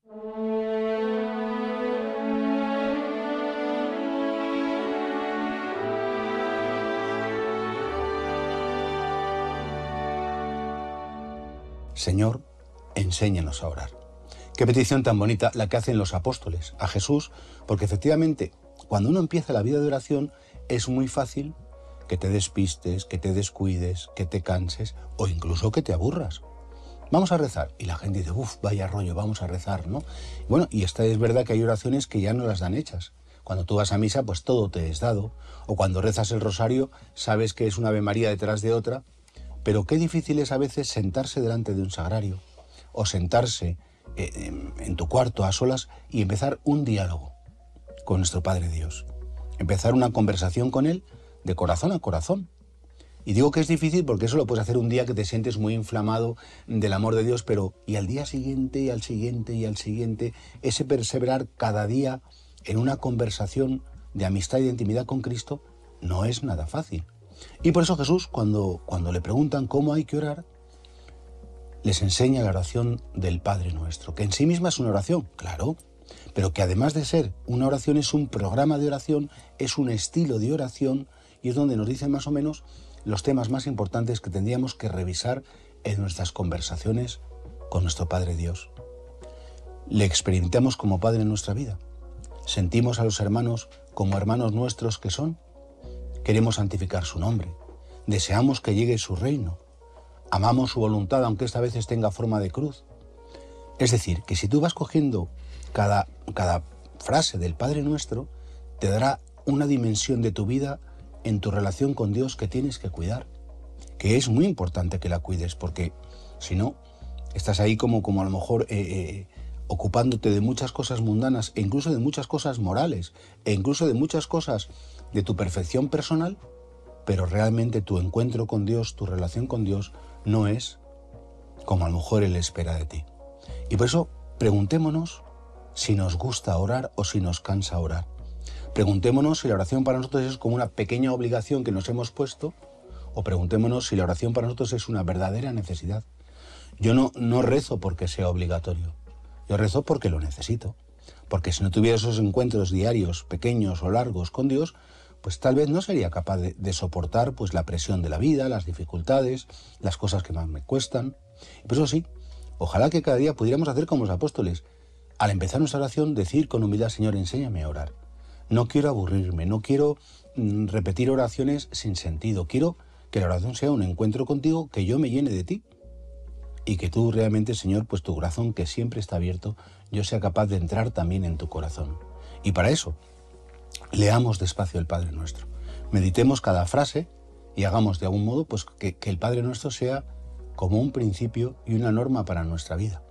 Señor, enséñanos a orar. Qué petición tan bonita la que hacen los apóstoles a Jesús, porque efectivamente, cuando uno empieza la vida de oración, es muy fácil que te despistes, que te descuides, que te canses o incluso que te aburras. Vamos a rezar. Y la gente dice, vaya rollo, vamos a rezar, ¿no? Bueno, y esta es verdad que hay oraciones que ya no las dan hechas. Cuando tú vas a misa, pues todo te es dado. O cuando rezas el rosario, sabes que es una Ave María detrás de otra. Pero qué difícil es a veces sentarse delante de un sagrario o sentarse en tu cuarto a solas y empezar un diálogo con nuestro Padre Dios. Empezar una conversación con Él de corazón a corazón. Y digo que es difícil porque eso lo puedes hacer un día que te sientes muy inflamado del amor de Dios, pero y al día siguiente, y al siguiente, y al siguiente, ese perseverar cada día en una conversación de amistad y de intimidad con Cristo no es nada fácil. Y por eso Jesús, cuando le preguntan cómo hay que orar, les enseña la oración del Padre Nuestro, que en sí misma es una oración, claro, pero que además de ser una oración es un programa de oración, es un estilo de oración y es donde nos dicen más o menos los temas más importantes que tendríamos que revisar en nuestras conversaciones con nuestro Padre Dios. Le experimentamos como Padre en nuestra vida. Sentimos a los hermanos como hermanos nuestros que son. Queremos santificar su nombre, deseamos que llegue su reino, amamos su voluntad aunque esta vez tenga forma de cruz. Es decir, que si tú vas cogiendo cada frase del Padre Nuestro, te dará una dimensión de tu vida en tu relación con Dios que tienes que cuidar, que es muy importante que la cuides, porque si no, estás ahí como a lo mejor ocupándote de muchas cosas mundanas e incluso de muchas cosas morales e incluso de muchas cosas de tu perfección personal, pero realmente tu encuentro con Dios, tu relación con Dios, no es como a lo mejor Él espera de ti. Y por eso preguntémonos si nos gusta orar o si nos cansa orar. Preguntémonos si la oración para nosotros es como una pequeña obligación que nos hemos puesto, o preguntémonos si la oración para nosotros es una verdadera necesidad. Yo no rezo porque sea obligatorio, yo rezo porque lo necesito. Porque si no tuviera esos encuentros diarios, pequeños o largos con Dios, pues tal vez no sería capaz de soportar pues la presión de la vida, las dificultades, las cosas que más me cuestan. Y por eso sí, ojalá que cada día pudiéramos hacer como los apóstoles. Al empezar nuestra oración, decir con humildad, Señor, enséñame a orar. No quiero aburrirme, no quiero repetir oraciones sin sentido. Quiero que la oración sea un encuentro contigo, que yo me llene de ti. Y que tú realmente, Señor, pues tu corazón, que siempre está abierto, yo sea capaz de entrar también en tu corazón. Y para eso, leamos despacio el Padre Nuestro. Meditemos cada frase y hagamos de algún modo pues que el Padre Nuestro sea como un principio y una norma para nuestra vida.